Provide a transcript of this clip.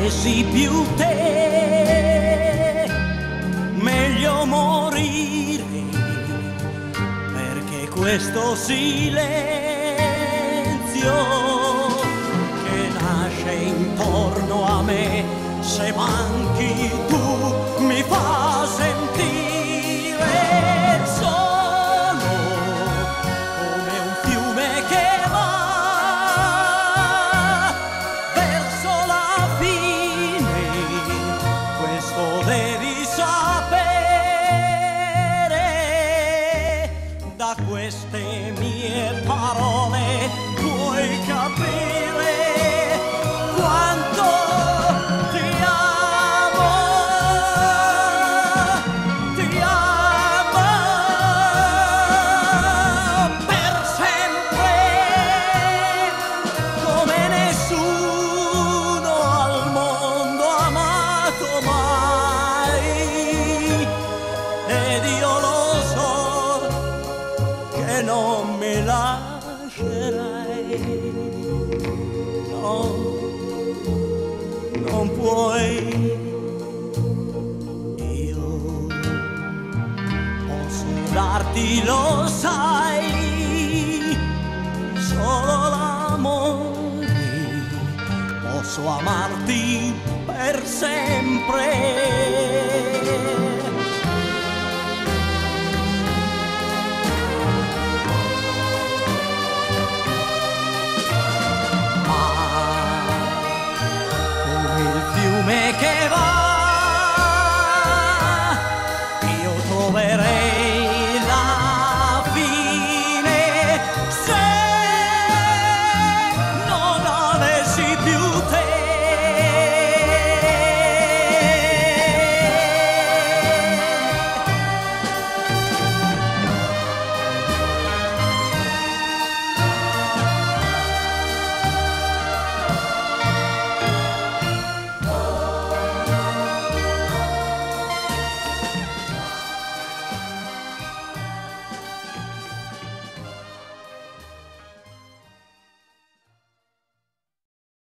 avessi più te, meglio morire, perché questo silenzio che nasce intorno a me, se manchi tu mi fa sentire solo come un fiume che va verso la fine. Questo devi sapere, da queste mie parole puoi capire quanto ti amo, per sempre, come nessuno al mondo ha amato mai. Ed io lo so che non mi lascerai, no, non puoi. Io posso darti, lo sai, solo l'amore, posso amarti per sempre.